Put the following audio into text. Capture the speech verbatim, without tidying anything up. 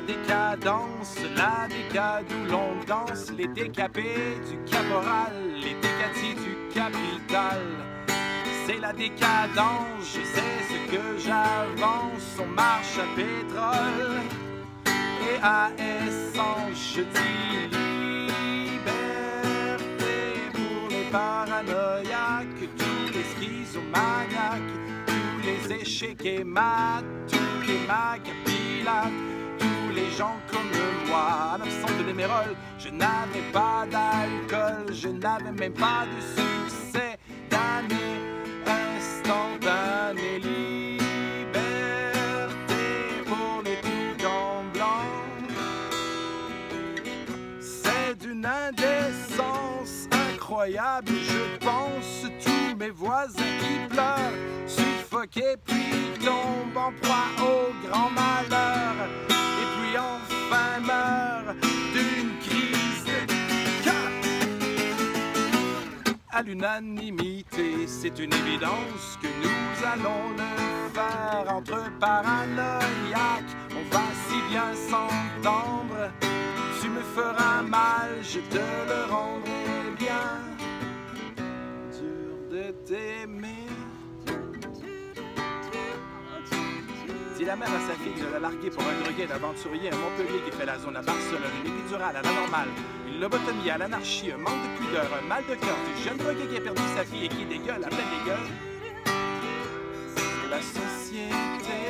décadence, la décade où l'on danse, les décapés du caporal, les décatis du capital. C'est la décadence, je sais ce que j'avance, on marche à pétrole et à essence, je dis liberté pour les paranoïaques, tous les schizomaniaques, tous les échecs et maths, tous les macapilates, tous les gens comme moi. En absence de l'émérole, je n'avais pas d'alcool, je n'avais même pas de succès d'année instantanée. Liberté pour les tout en blanc, c'est d'une indécence incroyable. Je pense tous mes voisins qui pleurent, suffoqués puis tombent en proie au grand malheur, et puis enfin meurent d'une crise de cœur. À l'unanimité, c'est une évidence que nous allons le faire. Entre paranoïaques, on va si bien s'entendre. Tu me feras mal, je te le rendrai bien. Dur de t'aimer. Dit la mère à sa fille de la larguer pour un drogué d'aventurier à Montpellier qui fait la zone à Barcelone, une épidurale à la normale, une lobotomie à l'anarchie, un manque de pudeur, un mal de cœur du jeune drogué qui a perdu sa fille et qui dégueule à pleine gueules. C'est la société